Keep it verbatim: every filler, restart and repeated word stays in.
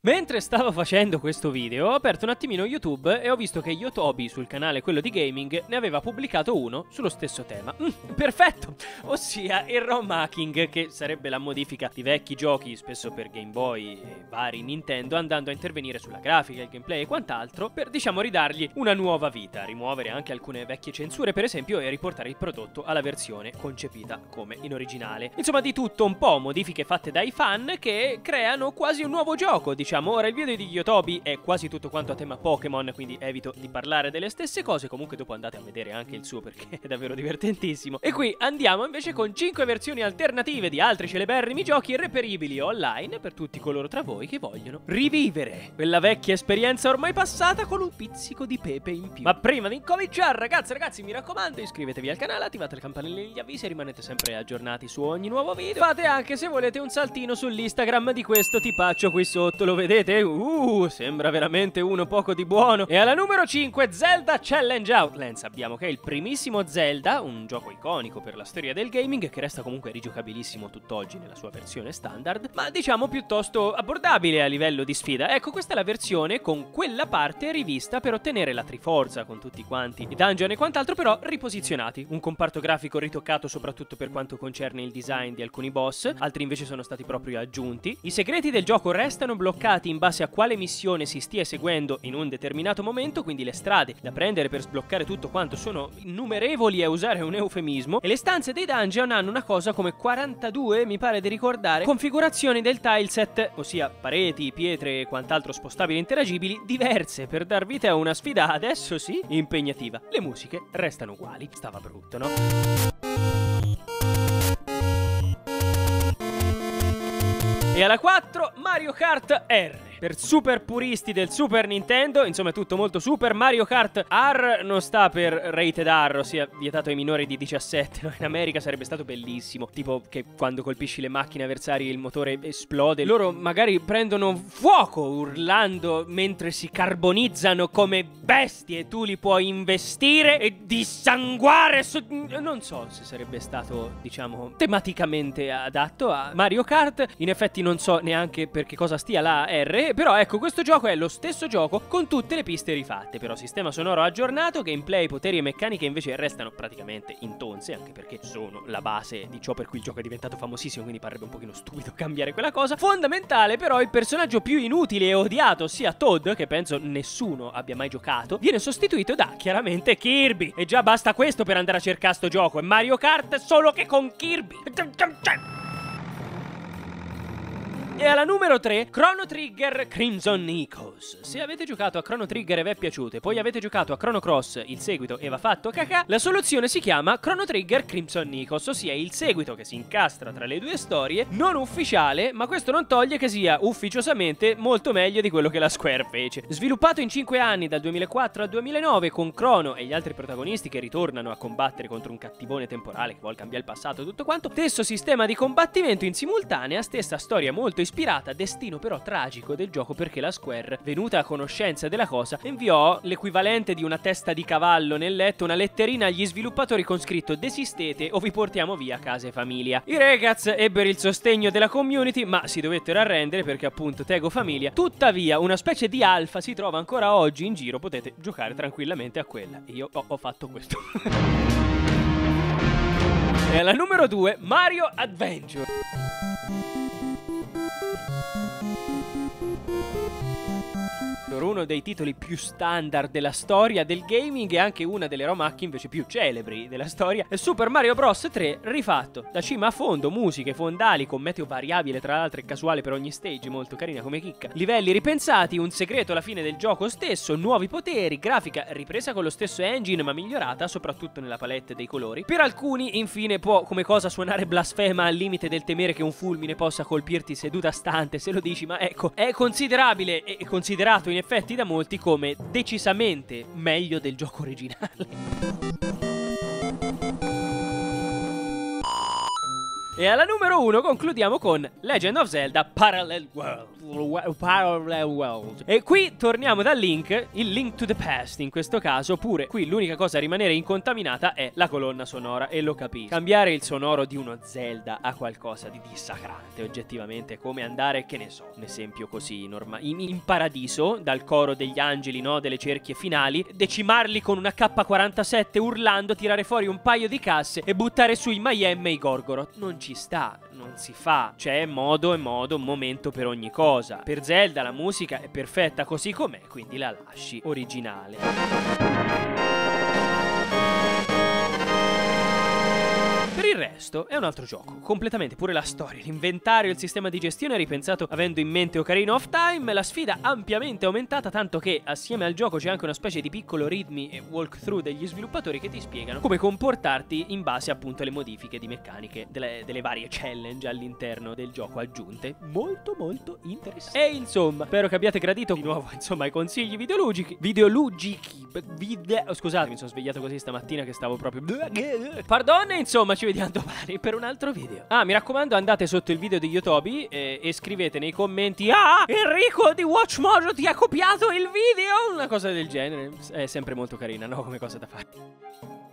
Mentre stavo facendo questo video ho aperto un attimino YouTube e ho visto che Yotobi sul canale quello di gaming ne aveva pubblicato uno sullo stesso tema. Mm, perfetto! Ossia il ROM hacking, che sarebbe la modifica di vecchi giochi spesso per Game Boy e vari Nintendo, andando a intervenire sulla grafica, il gameplay e quant'altro per, diciamo, ridargli una nuova vita, rimuovere anche alcune vecchie censure per esempio e riportare il prodotto alla versione concepita come in originale. Insomma, di tutto un po', modifiche fatte dai fan che creano quasi un nuovo gioco, diciamo. Ora il video di Yotobi è quasi tutto quanto a tema Pokémon, quindi evito di parlare delle stesse cose. Comunque dopo andate a vedere anche il suo perché è davvero divertentissimo. E qui andiamo invece con cinque versioni alternative di altri celeberrimi giochi reperibili online per tutti coloro tra voi che vogliono rivivere quella vecchia esperienza ormai passata con un pizzico di pepe in più. Ma prima di incominciare, ragazzi ragazzi, mi raccomando, iscrivetevi al canale, attivate le campanelle degli avvisi e rimanete sempre aggiornati su ogni nuovo video. Fate anche, se volete, un saltino sull'Instagram di questo tipaccio qui sotto, lo vedete? Uh, sembra veramente uno poco di buono. E alla numero cinque, Zelda Challenge Outlands. Abbiamo che è il primissimo Zelda, un gioco iconico per la storia del gaming che resta comunque rigiocabilissimo tutt'oggi nella sua versione standard, ma diciamo piuttosto abbordabile a livello di sfida. Ecco, questa è la versione con quella parte rivista per ottenere la Triforza con tutti quanti i dungeon e quant'altro, però riposizionati. Un comparto grafico ritoccato soprattutto per quanto concerne il design di alcuni boss, altri invece sono stati proprio aggiunti. I segreti del gioco restano bloccati in base a quale missione si stia seguendo in un determinato momento, quindi le strade da prendere per sbloccare tutto quanto sono innumerevoli, a usare un eufemismo, e le stanze dei dungeon hanno una cosa come quarantadue, mi pare di ricordare, configurazioni del tileset, ossia pareti, pietre e quant'altro spostabili e interagibili, diverse per dar vita a una sfida, adesso sì, impegnativa. Le musiche restano uguali, stava brutto, no? E alla quattro, Mario Kart R. Per super puristi del Super Nintendo, insomma è tutto molto super. Mario Kart R non sta per Rated R, ossia vietato ai minori di diciassette, no? In America sarebbe stato bellissimo, tipo che quando colpisci le macchine avversarie il motore esplode, loro magari prendono fuoco urlando mentre si carbonizzano come bestie, tu li puoi investire e dissanguare su... Non so se sarebbe stato, diciamo, tematicamente adatto a Mario Kart. In effetti non so neanche per che cosa stia la R, però ecco, questo gioco è lo stesso gioco con tutte le piste rifatte, però sistema sonoro aggiornato, gameplay, poteri e meccaniche invece restano praticamente intonse, anche perché sono la base di ciò per cui il gioco è diventato famosissimo, quindi parrebbe un pochino stupido cambiare quella cosa. Fondamentale però il personaggio più inutile e odiato, ossia Toad, che penso nessuno abbia mai giocato, viene sostituito da chiaramente Kirby. E già basta questo per andare a cercare sto gioco, è Mario Kart solo che con Kirby. E alla numero tre, Chrono Trigger Crimson Echoes. Se avete giocato a Chrono Trigger e vi è piaciuto e poi avete giocato a Chrono Cross, il seguito, e va fatto cacà, la soluzione si chiama Chrono Trigger Crimson Echoes, ossia il seguito che si incastra tra le due storie, non ufficiale, ma questo non toglie che sia ufficiosamente molto meglio di quello che la Square fece. Sviluppato in cinque anni, dal duemilaquattro al duemilanove, con Chrono e gli altri protagonisti che ritornano a combattere contro un cattivone temporale che vuole cambiare il passato e tutto quanto, stesso sistema di combattimento in simultanea, stessa storia molto ispirata, destino però tragico del gioco perché la Square, venuta a conoscenza della cosa, inviò l'equivalente di una testa di cavallo nel letto, una letterina agli sviluppatori con scritto "desistete o vi portiamo via casa e famiglia". I ragazzi ebbero il sostegno della community, ma si dovettero arrendere perché appunto Tego famiglia. Tuttavia una specie di alfa si trova ancora oggi in giro, potete giocare tranquillamente a quella. E io ho, ho fatto questo. E alla numero due, Mario Adventure. Uno dei titoli più standard della storia del gaming e anche una delle ROM hack invece più celebri della storia è Super Mario Bros. tre rifatto da cima a fondo, musiche, fondali con meteo variabile tra l'altro e casuale per ogni stage, molto carina come chicca, livelli ripensati, un segreto alla fine del gioco stesso, nuovi poteri, grafica ripresa con lo stesso engine ma migliorata soprattutto nella palette dei colori. Per alcuni infine può come cosa suonare blasfema al limite del temere che un fulmine possa colpirti seduta stante se lo dici, ma ecco, è considerabile e considerato in effetti da molti come decisamente meglio del gioco originale. E alla numero uno concludiamo con Legend of Zelda Parallel Worlds. Parallel World. E qui torniamo dal Link, il Link to the Past in questo caso. Pure qui l'unica cosa a rimanere incontaminata è la colonna sonora, e lo capisco. Cambiare il sonoro di uno Zelda a qualcosa di dissacrante oggettivamente, come andare, che ne so, un esempio così normale, in, in paradiso, dal coro degli angeli, no, delle cerchie finali, decimarli con una K quarantasette urlando, tirare fuori un paio di casse e buttare su i Mayhem e i Gorgoroth. Non ci sta, non si fa. C'è modo e modo, un momento per ogni cosa. Per Zelda la musica è perfetta così com'è, quindi la lasci originale. Per il resto è un altro gioco, completamente, pure la storia, l'inventario, il sistema di gestione è ripensato avendo in mente Ocarina of Time, la sfida ampiamente aumentata, tanto che assieme al gioco c'è anche una specie di piccolo readme e walkthrough degli sviluppatori che ti spiegano come comportarti in base appunto alle modifiche di meccaniche delle, delle varie challenge all'interno del gioco aggiunte. Molto molto interessante. E insomma, spero che abbiate gradito di nuovo insomma i consigli videoludici. Videoludici video... oh, scusate, mi sono svegliato così stamattina che stavo proprio... Pardon, insomma, ci vediamo domani per un altro video. Ah, mi raccomando, andate sotto il video di Yotobi e, e scrivete nei commenti: ah, Enrico di WatchMojo ti ha copiato il video, una cosa del genere. È sempre molto carina, no? Come cosa da fare.